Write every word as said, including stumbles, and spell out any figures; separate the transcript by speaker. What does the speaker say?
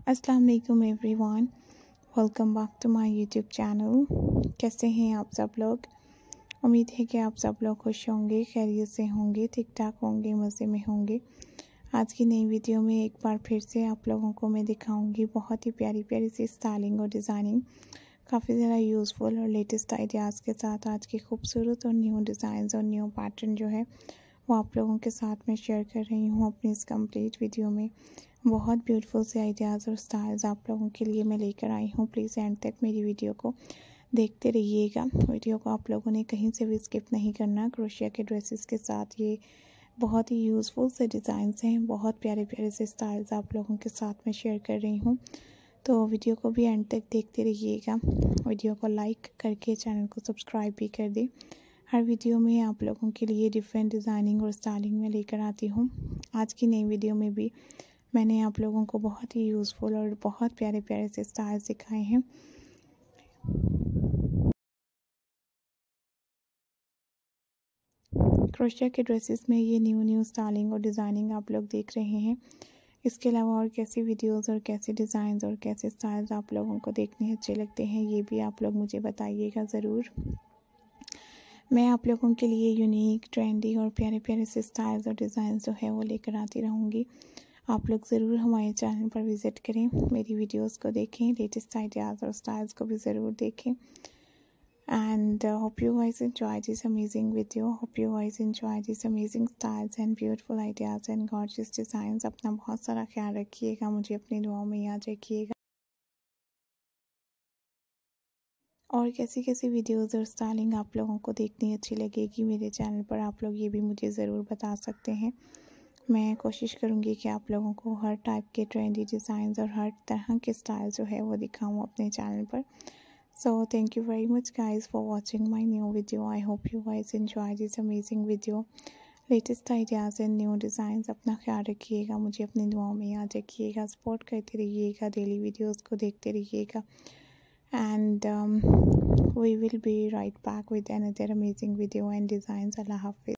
Speaker 1: अस्सलाम वालेकुम everyone, welcome back to my YouTube channel. कैसे हैं आप सब लोग? उम्मीद है कि आप सब लोग खुश होंगे, खैरियत से होंगे, ठीक ठाक होंगे, मज़े में होंगे। आज की नई वीडियो में एक बार फिर से आप लोगों को मैं दिखाऊंगी बहुत ही प्यारी प्यारी सी स्टाइलिंग और डिज़ाइनिंग, काफ़ी ज़्यादा यूज़फुल और लेटेस्ट आइडियाज़ के साथ आज की खूबसूरत और न्यू डिज़ाइंस और न्यू पैटर्न जो है वो आप लोगों के साथ मैं शेयर कर रही हूँ अपनी इस कंप्लीट वीडियो में। बहुत ब्यूटीफुल से आइडियाज़ और स्टाइल्स आप लोगों के लिए मैं लेकर आई हूँ। प्लीज़ एंड तक मेरी वीडियो को देखते रहिएगा। वीडियो को आप लोगों ने कहीं से भी स्किप नहीं करना। क्रोशिया के ड्रेसेस के साथ ये बहुत ही यूज़फुल से डिज़ाइंस हैं, बहुत प्यारे प्यारे से स्टाइल्स आप लोगों के साथ मैं शेयर कर रही हूँ। तो वीडियो को भी एंड तक देखते रहिएगा। वीडियो को लाइक करके चैनल को सब्सक्राइब भी कर दें। हर वीडियो में आप लोगों के लिए डिफरेंट डिज़ाइनिंग और स्टाइलिंग में लेकर आती हूँ। आज की नई वीडियो में भी मैंने आप लोगों को बहुत ही यूज़फुल और बहुत प्यारे प्यारे से स्टाइल सिखाए हैं। क्रोशिया के ड्रेसेस में ये न्यू न्यू स्टाइलिंग और डिज़ाइनिंग आप लोग देख रहे हैं। इसके अलावा और कैसी वीडियोस और कैसे डिज़ाइंस और कैसे स्टाइल्स आप लोगों को देखने अच्छे लगते हैं, ये भी आप लोग मुझे बताइएगा ज़रूर। मैं आप लोगों के लिए यूनिक, ट्रेंडी और प्यारे प्यारे से स्टाइल्स और डिज़ाइन जो है वो लेकर आती रहूँगी। आप लोग ज़रूर हमारे चैनल पर विज़िट करें, मेरी वीडियोस को देखें, लेटेस्ट आइडियाज़ और स्टाइल्स को भी ज़रूर देखें। And hope you guys enjoy this amazing video, hope you guys enjoy this amazing styles and beautiful ideas and gorgeous designs. अपना बहुत सारा ख्याल रखिएगा, मुझे अपनी दुआओं में याद रखिएगा। और कैसी कैसी वीडियोस और स्टाइलिंग आप लोगों को देखनी अच्छी लगेगी मेरे चैनल पर, आप लोग ये भी मुझे ज़रूर बता सकते हैं। मैं कोशिश करूँगी कि आप लोगों को हर टाइप के ट्रेंडी डिज़ाइंस और हर तरह के स्टाइल जो है वो दिखाऊँ अपने चैनल पर। So thank you very much guys for watching my new video. I hope you guys enjoy this amazing video, latest ideas and new designs. अपना ख्याल रखिएगा, मुझे अपनी दुआओं में याद रखिएगा, सपोर्ट करते रहिएगा, डेली वीडियोज़ को देखते रहिएगा। And um, we will be right back with another amazing video and designs. Allah Hafiz.